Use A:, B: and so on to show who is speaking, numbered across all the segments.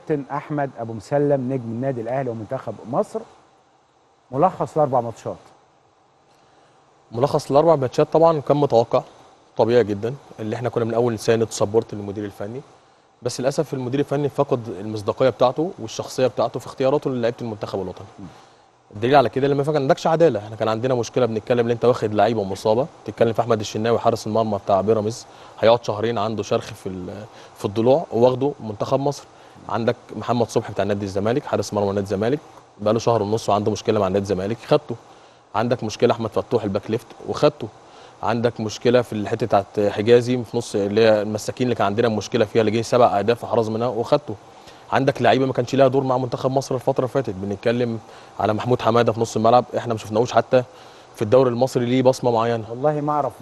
A: كابتن احمد ابو مسلم نجم النادي الاهلي ومنتخب مصر، ملخص الاربع ماتشات.
B: ملخص الاربع ماتشات طبعا كان متوقع، طبيعي جدا، اللي احنا كنا من اول نساند سبورت للمدير الفني، بس للاسف المدير الفني فقد المصداقيه بتاعته والشخصيه بتاعته في اختياراته للعيبه المنتخب الوطني. الدليل على كده لما ما عندكش عداله. احنا كان عندنا مشكله، بنتكلم ان انت واخد لعيبه مصابه، بتتكلم في احمد الشناوي حارس المرمى بتاع بيراميدز، هيقعد شهرين عنده شرخ في الضلوع وواخده منتخب مصر. عندك محمد صبحي بتاع نادي الزمالك حارس مرمى نادي الزمالك، بقى له شهر ونص وعنده مشكله مع نادي الزمالك، خدته. عندك مشكله احمد فتوح الباك ليفت وخدته. عندك مشكله في الحته بتاعت حجازي في نص اللي هي المساكين اللي كان عندنا مشكله فيها، اللي جه 7 اهداف وحرز منها وخدته. عندك لعيبه ما كانش لها دور مع منتخب مصر الفتره اللي فاتت، بنتكلم على محمود حماده في نص الملعب، احنا ما شفناهوش حتى في الدوري المصري ليه بصمه معينه.
A: والله ما اعرف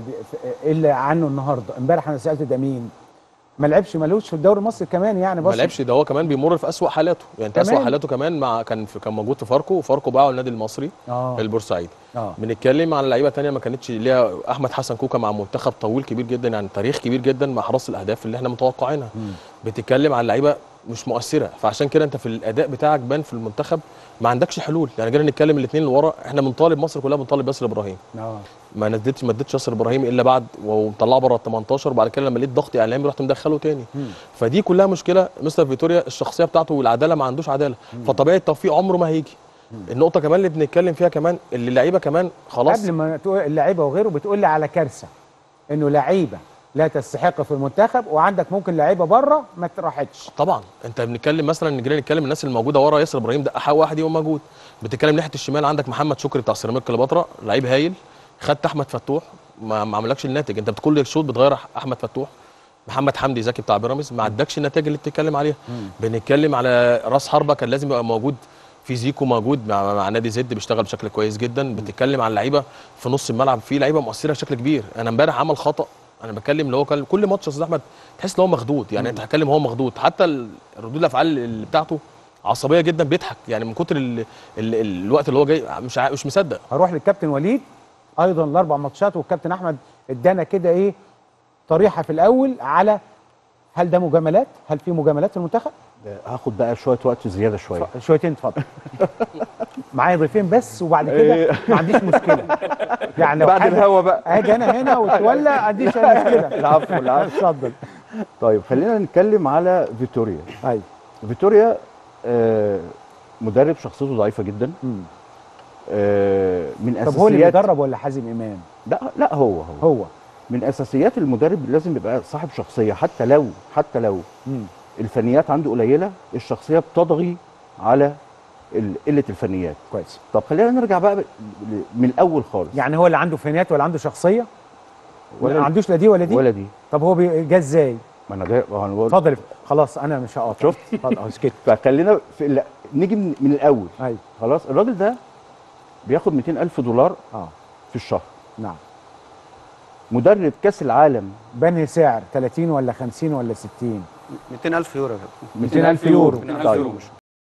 A: الا عنه النهارده. امبارح انا سالت ده مين، ما لعبش، ملوش في الدوري المصري كمان يعني.
B: ما لعبش، ده هو كمان بيمر في اسوأ حالاته، يعني انت اسوأ حالاته كمان مع كان موجود في فاركو، وفاركو باعه النادي المصري البورسعيدي. بنتكلم عن لعيبه ثانيه ما كانتش ليها، احمد حسن كوكا مع منتخب طويل كبير جدا، يعني تاريخ كبير جدا مع حراس الاهداف اللي احنا متوقعينها. بتتكلم عن لعيبه مش مؤثره، فعشان كده انت في الاداء بتاعك بان في المنتخب ما عندكش حلول. يعني جينا نتكلم الاثنين اللي ورا، احنا بنطالب مصر كلها بنطالب ياسر ابراهيم، ما اديتش ياسر ابراهيم الا بعد ومطلعه بره ال 18، وبعد كده لما لقيت ضغط اعلامي رحت مدخله تاني. فدي كلها مشكله مستر فيتوريا، الشخصيه بتاعته والعداله ما عندوش عداله، فطبيعي التوفيق عمره ما هيجي. النقطه كمان اللي بنتكلم فيها كمان، اللي اللعيبه كمان خلاص
A: قبل ما تقول اللعيبه وغيره، بتقول لي على كارثه انه لعيبه لا تستحق في المنتخب، وعندك ممكن لعيبه بره ما راحتش.
B: طبعا انت بنتكلم مثلا، نجي نتكلم الناس اللي موجوده ورا ياسر ابراهيم، ده احق واحد يبقى موجود. بتتكلم ناحيه الشمال، عندك محمد شكري بتاع سيراميكا كليوباترا، لعيب هايل. خدت احمد فتوح ما عملكش الناتج، انت بكل شوط بتغير احمد فتوح. محمد حمدي زكي بتاع بيراميدز ما عدكش النتائج اللي بتتكلم عليها. بنتكلم على راس حربه كان لازم يبقى موجود، في زيكو موجود مع نادي زد بيشتغل بشكل كويس جدا. بتتكلم عن لعيبه في نص الملعب، في لعيبه مؤثره بشكل كبير. انا امبارح عمل خطا، انا بتكلم اللي هو كل ماتش يا استاذ احمد تحس ان هو مخدود، يعني انت هتكلم هو مخدود، حتى ردود الافعال اللي بتاعته عصبيه جدا، بيضحك يعني من كتر الوقت اللي هو جاي مش مصدق.
A: هروح للكابتن وليد ايضا الاربع ماتشات، والكابتن احمد ادانا كده ايه طريحه في الاول على هل ده مجاملات، هل في مجاملات في المنتخب؟
C: هاخد بقى شويه وقت زياده شويه.
A: شويتين اتفضل. معايا ضيفين بس وبعد كده ما عنديش مشكله. يعني لو
C: بعد الهوا بقى
A: اجي انا هنا وتولى ما عنديش اي مشكله.
C: العفو العفو.
A: اتفضل.
C: طيب خلينا نتكلم على فيتوريا.
A: ايوه
C: فيتوريا مدرب شخصيته ضعيفه جدا. من اساسيات.
A: طب هو اللي بيدرب ولا حازم امام؟
C: لا هو من اساسيات المدرب لازم يبقى صاحب شخصيه، حتى لو الفنيات عنده قليله، الشخصيه بتضغي على قله الفنيات.
A: كويس.
C: طب خلينا نرجع بقى من الاول خالص.
A: يعني هو اللي عنده فنيات ولا عنده شخصيه؟ ولا ما عندوش لا دي ولا دي؟
C: ولا دي.
A: طب هو جه ازاي؟
C: ما انا جاي
A: اتفضل. خلاص انا مش هقاطع.
C: شفت؟
A: اتفضل اسكت.
C: فخلينا نيجي من الاول.
A: ايوه
C: خلاص. الراجل ده بياخد $200,000 في الشهر.
A: نعم.
C: مدرب كاس العالم
A: بنهي سعر 30 ولا 50 ولا 60؟
D: 200,000 يورو.
A: 200,000 يورو.
C: طيب